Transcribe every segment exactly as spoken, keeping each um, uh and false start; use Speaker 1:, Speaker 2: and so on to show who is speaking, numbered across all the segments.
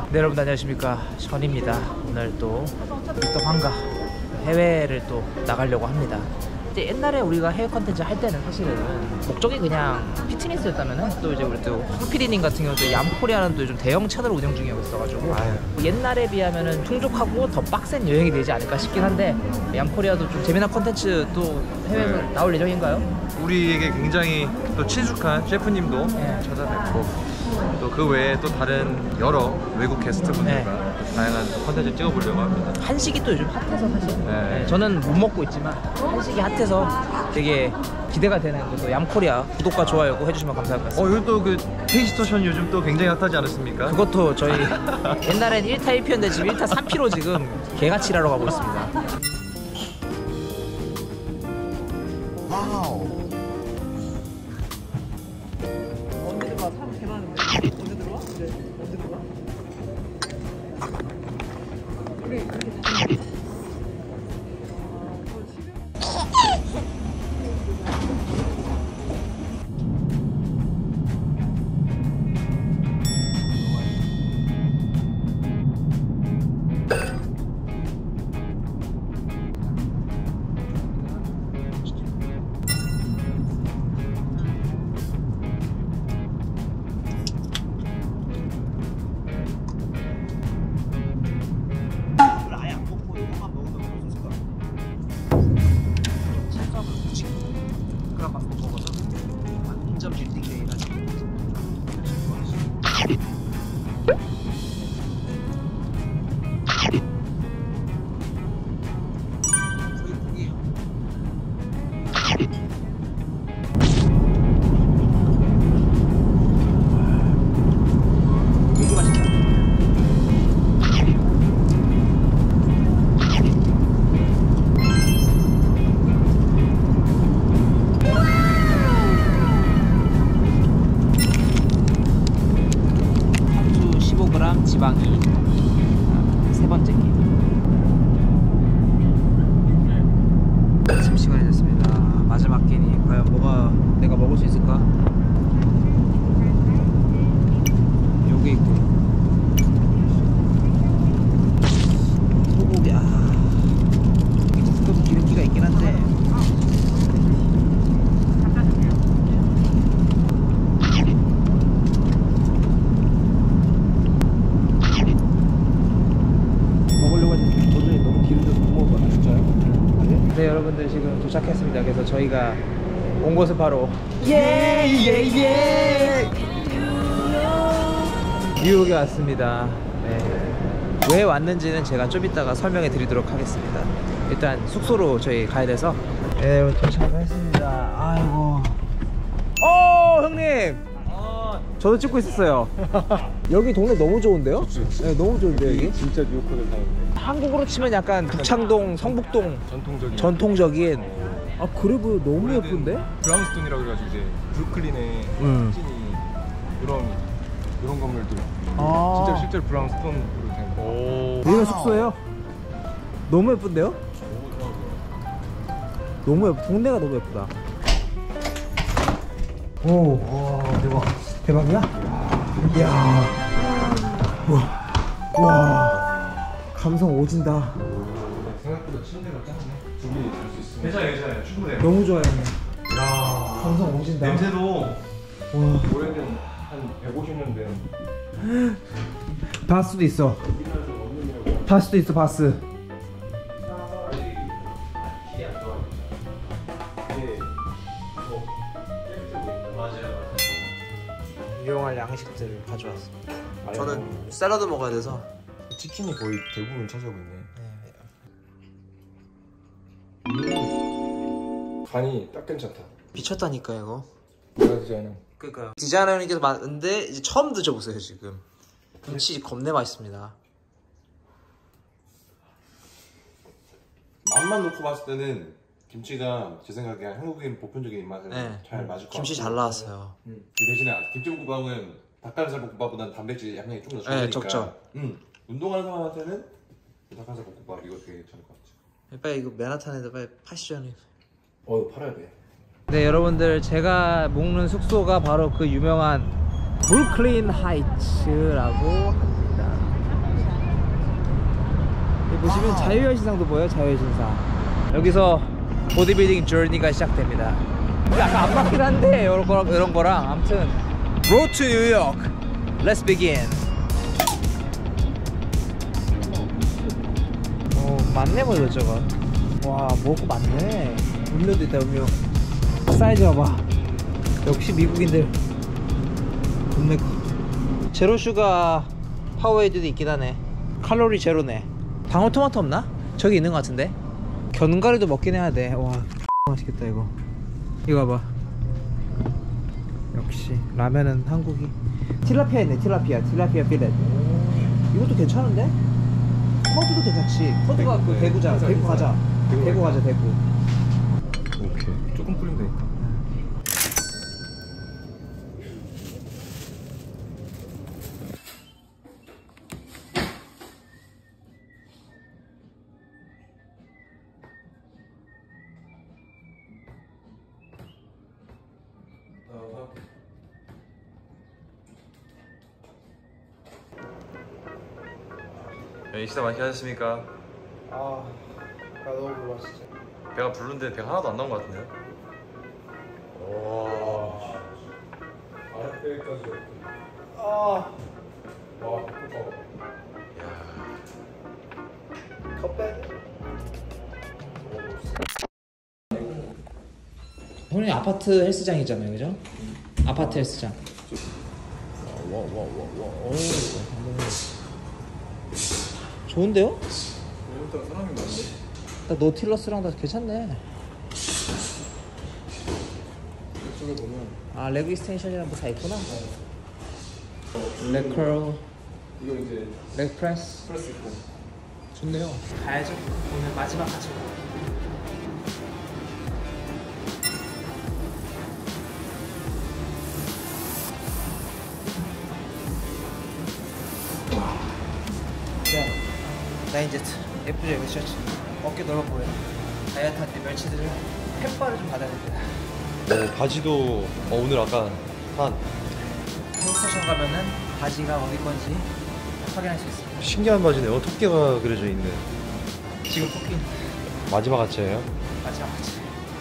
Speaker 1: 네, 여러분 안녕하십니까, 션입니다. 오늘 또 또 환가 해외를 또 나가려고 합니다. 이제 옛날에 우리가 해외 컨텐츠 할 때는 사실은 목적이 그냥 피트니스였다면은, 또 이제 우리 또 황피디님 같은 경우도 얌코리아는 또 요즘 대형 채널을 운영 중이고 있어가지고 아유. 옛날에 비하면은 풍족하고 더 빡센 여행이 되지 않을까 싶긴 한데, 얌코리아도 좀 재미난 컨텐츠 또 해외에서 네. 나올 예정인가요?
Speaker 2: 우리에게 굉장히 또 친숙한 셰프님도 네. 찾아뵙고, 또 그 외에 또 다른 여러 외국 게스트분들과 네. 다양한 컨텐츠 찍어보려고 합니다. 한식이 또 요즘 핫해서 사실 네. 네, 저는 못 먹고 있지만 한식이 핫해서 되게 기대가 되는 또 얌코리아 구독과 좋아요 꼭 해주시면 감사할 것 같습니다. 어, 요즘 또 그 테이스토션 요즘 또 굉장히 핫하지 않았습니까?
Speaker 1: 그것도 저희 옛날엔 일 타 일 피였는데 지금 일 타 삼 피로 지금 개같이 일하러 가고 있습니다. 와우. 언제 들어와? 사람 개 많은데. 언제 들어와? 네. 언제 들어와? 우리 그렇게 다 지방이 세 번째 끼. 점심시간이 됐습니다. 마지막 끼니 과연 뭐가 내가 먹을 수 있을까? 요게 있고 소고기. 아, 이것도 기름기가 있긴 한데 네, 여러분들 지금 도착했습니다. 그래서 저희가 온 곳은 바로 예예예 뉴욕에 왔습니다. 네. 왜 왔는지는 제가 좀 이따가 설명해 드리도록 하겠습니다. 일단 숙소로 저희 가야 돼서. 네, 여러분 도착했습니다. 아이고. 어, 형님. 저도 찍고 있었어요. 여기 동네 너무 좋은데요? 네, 너무 좋은데요, 여기?
Speaker 2: 진짜 뉴욕호텔 사는데.
Speaker 1: 한국으로 치면 약간 북창동, 성북동
Speaker 2: 전통적인
Speaker 1: 전통적인. 아, 그리고 너무 예쁜데?
Speaker 2: 브라운스톤이라고 해가지고 이제 브루클린의
Speaker 1: 음.
Speaker 2: 찐이 이런 이런 건물들.
Speaker 1: 아.
Speaker 2: 진짜 실제로 브라운스톤으로 된 거.
Speaker 1: 여기가 숙소예요? 너무 예쁜데요? 너무 예쁘. 동네가 너무 예쁘다. 오, 와, 대박. 대박이야? 이야. 와. 와. 감성 오진다.
Speaker 2: 생각보다 침대가 작네. 두 개 잘 수 있으면. 괜찮아요, 괜찮아요. 충분해요.
Speaker 1: 너무 좋아요.
Speaker 2: 야,
Speaker 1: 감성 오진다.
Speaker 2: 냄새도
Speaker 1: 와.
Speaker 2: 오래된 한 백오십 년 된.
Speaker 1: 바스도 있어. 바스도 있어, 바스. 유용할 양식들을 가져왔습니다. 저는 샐러드 먹어야 돼서
Speaker 2: 치킨이 거의 대부분 차지하고 있네.
Speaker 1: 네.
Speaker 2: 음, 간이 딱 괜찮다.
Speaker 1: 미쳤다니까 이거.
Speaker 2: 뭐가 디자인은?
Speaker 1: 그러니까요. 디자이너님께서 만든데 이제 처음 드셔보세요 지금. 김치 겁내 맛있습니다.
Speaker 2: 맛만 놓고 봤을 때는 김치가 제 생각에 한국인 보편적인 입맛에
Speaker 1: 네.
Speaker 2: 잘 맞을 것 같아요.
Speaker 1: 김치 잘 나왔어요.
Speaker 2: 음. 그 대신에 김치볶음밥은 닭가슴살 볶음밥보다는 단백질 향이 좀 더 적으니까.
Speaker 1: 네, 적죠.
Speaker 2: 음. 운동하는 사람한테는 닭가슴살 볶음밥 이거 되게 괜찮을 것 같아요.
Speaker 1: 빨리 이거 맨하탄에다 빨리 파시죠.
Speaker 2: 어, 이거 팔아야 돼.
Speaker 1: 네, 여러분들 제가 묵는 숙소가 바로 그 유명한 브루클린 하이츠라고 합니다. 보시면 자유의 신상도 보여요. 자유의 신상. 여기서 보디빌딩 저니가 시작됩니다. 약간 안 맞긴 한데 이런 거랑, 이런 거랑 아무튼 Road to New York. Let's begin. 어 많네 뭐 이것저것. 와 먹고 많네. 음료도 있다 음료. 사이즈 봐봐. 역시 미국인들 겁내 커. 제로 슈가 파워에이드도 있긴 하네. 칼로리 제로네. 방울토마토 없나? 저기 있는 것 같은데. 견과류도 먹긴 해야 돼. 와 맛있겠다 이거. 이거 봐봐. 역시 라면은 한국이. 틸라피아 있네. 틸라피아 틸라피아 필렛. 이것도 괜찮은데? 커드도 괜찮지. 커드가 그 대구잖아. 대구 가자. 대구 가자 대구.
Speaker 2: 오케이. 조금 뿌리면 되니까. 네, 식사 맛있게 하셨습니까?
Speaker 1: 아, 나 너무 배고파 진짜.
Speaker 2: 배가 부른데 배가 하나도 안 나온 것 같은데요? 오.
Speaker 3: 아랫배까지.
Speaker 1: 아,
Speaker 3: 와, 배고파.
Speaker 2: 야.
Speaker 1: 컵백. 형님 아파트 헬스장이잖아요, 그죠? 음. 아파트 헬스장. 와, 와, 와, 와, 오, 좋은데요?
Speaker 3: 오늘따라 사람이 많네.
Speaker 1: 나 노틸러스랑 다 괜찮네.
Speaker 3: 이쪽에 보면
Speaker 1: 아 레그 익스텐션이랑 뭐 다 있구나. 레그 컬,
Speaker 3: 이거 이제
Speaker 1: 레그 프레스.
Speaker 3: 프레스 있고.
Speaker 1: 좋네요. 가야죠. 오늘 마지막 하죠. 나인제트 예쁘죠 이거 셔츠. 어깨 넓어 보여. 다이어트 할 때 멸치들은 햇발을 좀 받아야 됩니다.
Speaker 2: 어, 바지도 어, 오늘 아까 한
Speaker 1: 헬스테이션 가면은 바지가 어디 건지 확인할 수 있습니다.
Speaker 2: 신기한 바지네요. 토끼가 그려져 있는.
Speaker 1: 지금 토끼
Speaker 2: 마지막 아치예요?
Speaker 1: 마지막 바지.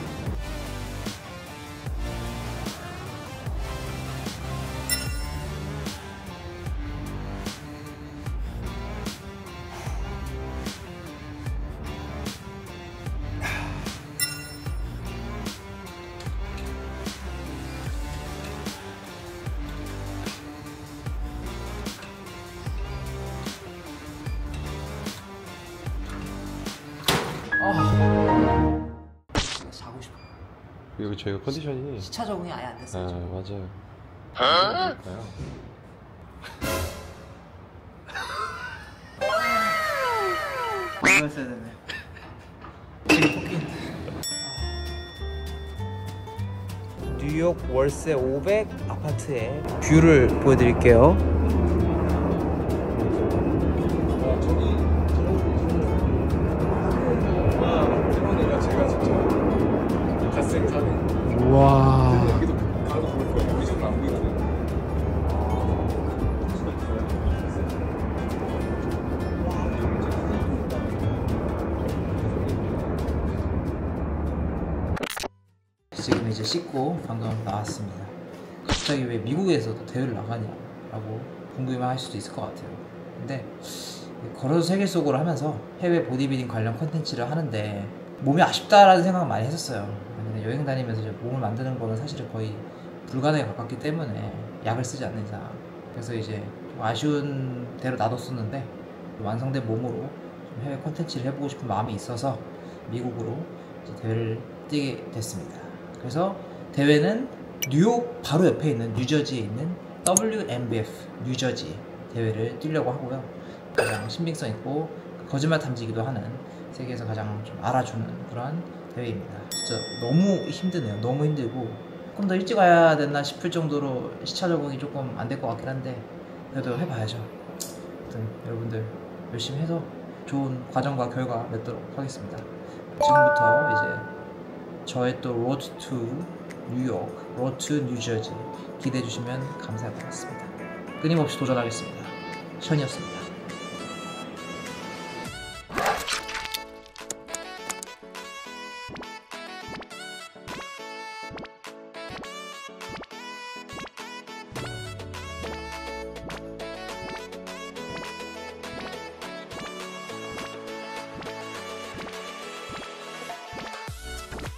Speaker 1: 아, 자고 싶어.
Speaker 2: 그리고 저희가 컨디션이
Speaker 1: 시차 적응이 아예 안
Speaker 2: 아
Speaker 1: 됐어요. 지금.
Speaker 2: 맞아요.
Speaker 1: 아? 이거 했어야 되네. 지금 토끼인데. 뉴욕 월세 오백 아파트의 뷰를 보여드릴게요.
Speaker 3: 아, 저기 와, 태권이가 제가 진짜 갓생 사는.
Speaker 1: 우와.
Speaker 3: 여기도 가도 볼 거예요. 여기 지금 안 보이거든.
Speaker 1: 지금 이제 씻고 방금 나왔습니다. 갑자기 왜 미국에서도 대회를 나가냐라고 궁금해할 수도 있을 것 같아요. 근데 걸어서 세계 속으로 하면서 해외 보디빌딩 관련 콘텐츠를 하는데 몸이 아쉽다라는 생각을 많이 했었어요. 근데 여행 다니면서 이제 몸을 만드는 거는 사실은 거의 불가능에 가깝기 때문에 약을 쓰지 않는 이상, 그래서 이제 좀 아쉬운 대로 놔뒀었는데 완성된 몸으로 좀 해외 콘텐츠를 해보고 싶은 마음이 있어서 미국으로 이제 대회를 뛰게 됐습니다. 그래서 대회는 뉴욕 바로 옆에 있는 뉴저지에 있는 더블유엠비에프 뉴저지 대회를 뛰려고 하고요. 가장 신빙성 있고 거짓말 탐지기도 하는 세계에서 가장 좀 알아주는 그런 대회입니다. 진짜 너무 힘드네요. 너무 힘들고 조금 더 일찍 와야 됐나 싶을 정도로 시차 적응이 조금 안 될 것 같긴 한데 그래도 해봐야죠. 아무튼 여러분들 열심히 해서 좋은 과정과 결과 맺도록 하겠습니다. 지금부터 이제 저의 또 로드 투 뉴욕, 로드 투 뉴저지 기대해 주시면 감사하겠습니다. 끊임없이 도전하겠습니다. 션이었습니다.